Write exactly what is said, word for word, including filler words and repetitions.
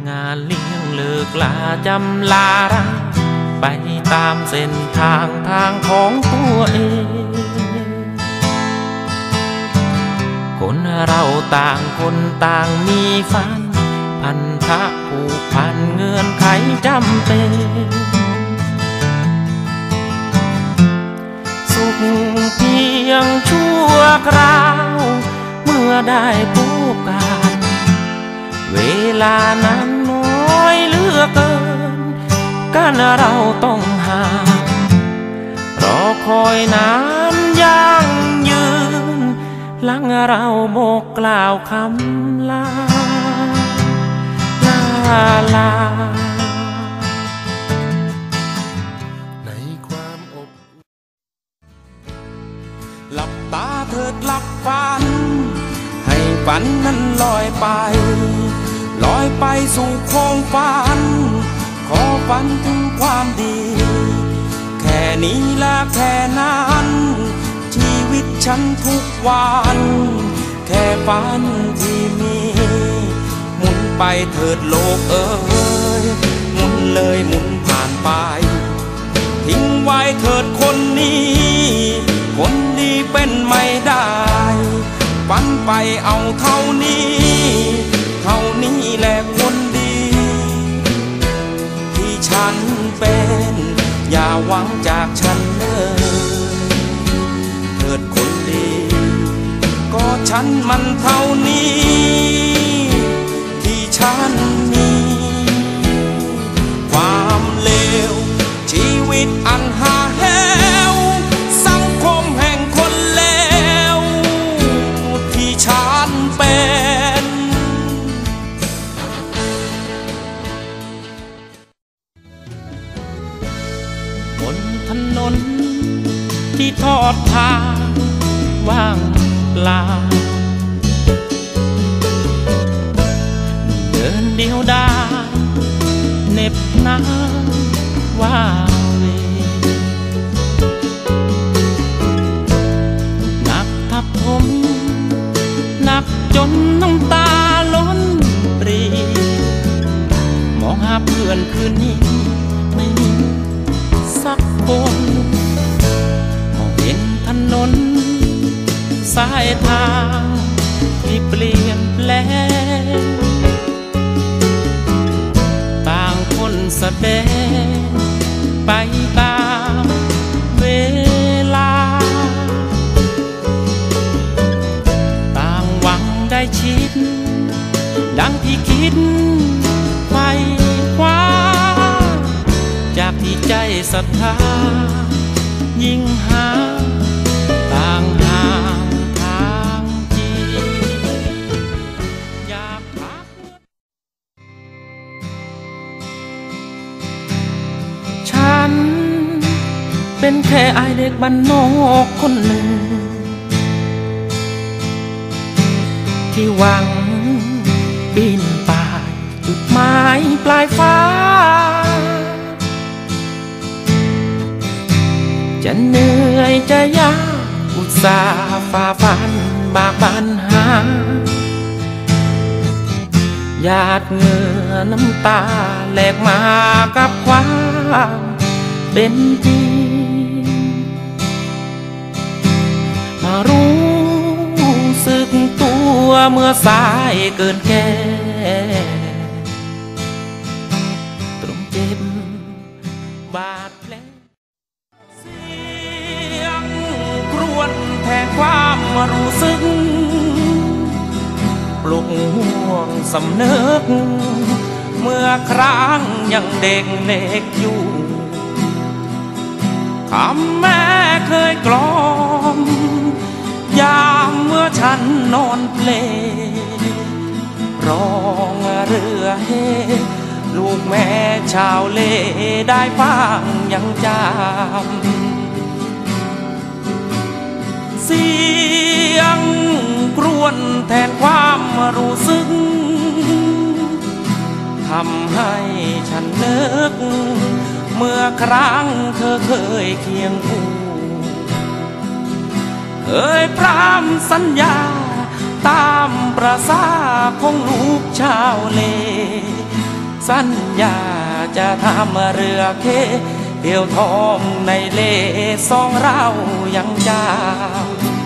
งานเลี้ยงเลิกลาจำลาราไปตามเส้นทางทางของตัวเองคนเราต่างคนต่างมีฝันพันธะผูกพันเงื่อนไขจำเป็นสุขเพียงชั่วคราวเมื่อได้พบกันเวลานั้นน้อยเหลือเกินกันเราต้องห่างรอคอยนานยังยืนหลังเราบอกกล่าวคำลาลาลาในความอบหลับตาเถิดหลับฝันให้ฝันนั้นลอยไปลอยไปสู่โค้งฝันขอฝันถึงความดีแค่นี้ละแค่นั้นชีวิตฉันทุกวันแค่ฝันที่มีหมุนไปเถิดโลกเอ้ยหมุนเลยหมุนผ่านไปทิ้งไว้เถิดคนนี้คนดีเป็นไม่ได้ฝันไปเอาเท่านี้เท่านี้แหละคนดีที่ฉันเป็นอย่าหวังจากฉันเลยเถิดคนดีก็ฉันมันเท่านี้ที่ฉันมีความเลวชีวิตอันหาแห้วสังคมแห่งคนเลวที่ฉันเป็นบนถนนที่ทอดทางว่างเปล่าเดินเดียวดายเหน็บหนาวว่าเวหนักทับผมหนักจนน้ำตาล้นปรีมองหาเพื่อนคืนนี้ไม่มีสักคนมองเห็นถนนสายทางที่เปลี่ยนแปลงต่างคนแสดงไปตามเวลาต่างหวังได้ชิดดังที่คิดไขว่คว้าจากที่ใจศรัทธายิ่งหาต่างหาทางจีอยากพักฉันเป็นแค่ไอเด็กบ้านนอกคนหนึ่งที่หวังปีนป่ายจุดหมายปลายฟ้าจะเหนื่อยจะยากอุตส่าห์ฝ่าฟันบากบั่นหาหยาดเหงื่อน้ำตาแลกมากับความเป็นจริงมารู้สึกตัวเมื่อสายเกินแก่ตรงเจ็บบาดแผลแทนความรู้สึกปลุกห่วงสำนึกเมื่อครั้งยังเด็กเล็กอยู่คำแม่เคยกล่อมยามเมื่อฉันนอนเปลร้องเรือเฮลูกแม่ชาวเล่ได้ฟังยังจำเสียงกรวนแทนความรู้สึกทำให้ฉันนึกเมื่อครั้งเธอเคยเคียงคู่เคยพร่ำสัญญาตามประสาของลูกชาวเลสัญญาจะทำเรือเคเที่ยวทองในเลสองเรายังยาว